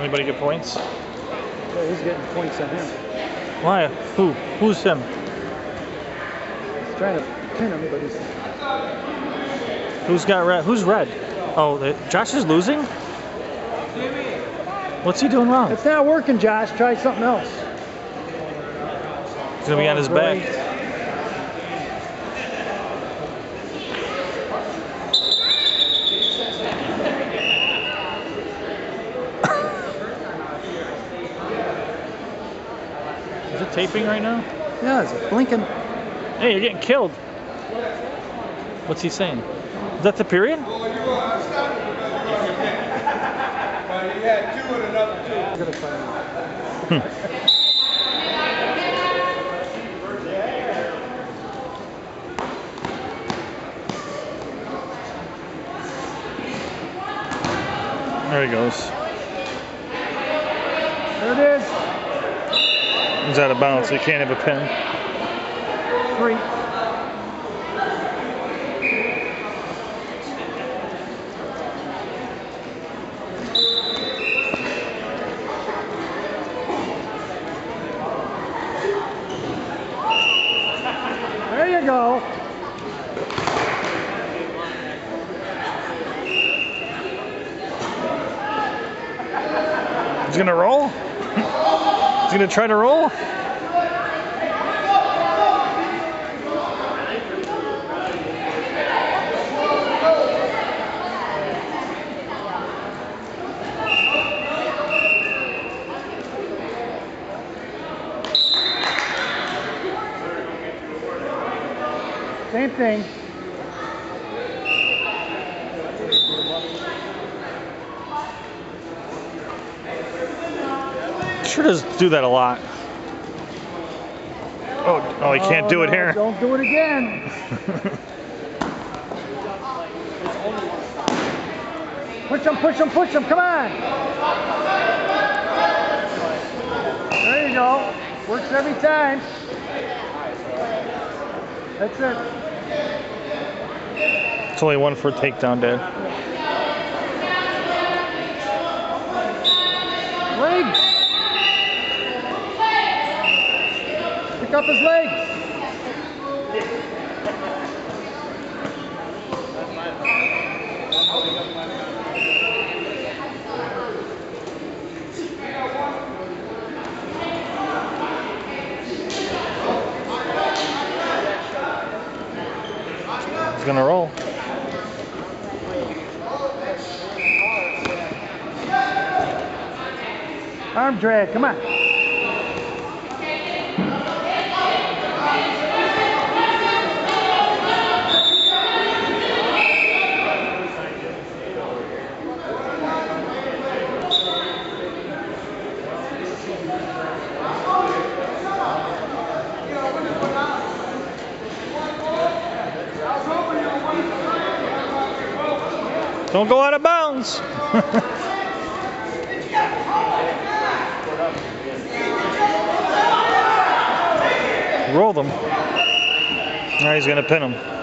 Anybody get points? Yeah, he's getting points on him. Why? Who? Who's him? He's trying to pin him, but he's... Who's got red? Who's red? Oh, Josh is losing? What's he doing wrong? It's not working, Josh. Try something else. He's going to be on his back. Is it taping right now? Yeah, it's blinking. Hey, you're getting killed. What's he saying? Is that the period? You had two and another two. I'm gonna find out. There he goes. There it is. He's out of bounds, so you can't have a pin. 3. There you go. He's gonna roll? He's gonna try to roll? Same thing. Sure does do that a lot. Oh, he can't do it no, here. Don't do it again. Push him, push him, push him. Come on. There you go. Works every time. That's it. It's only one for a takedown, Dad. Legs. Pick up his legs. He's gonna roll. Arm drag, come on. Don't go out of bounds. Roll them. Now he's gonna pin him.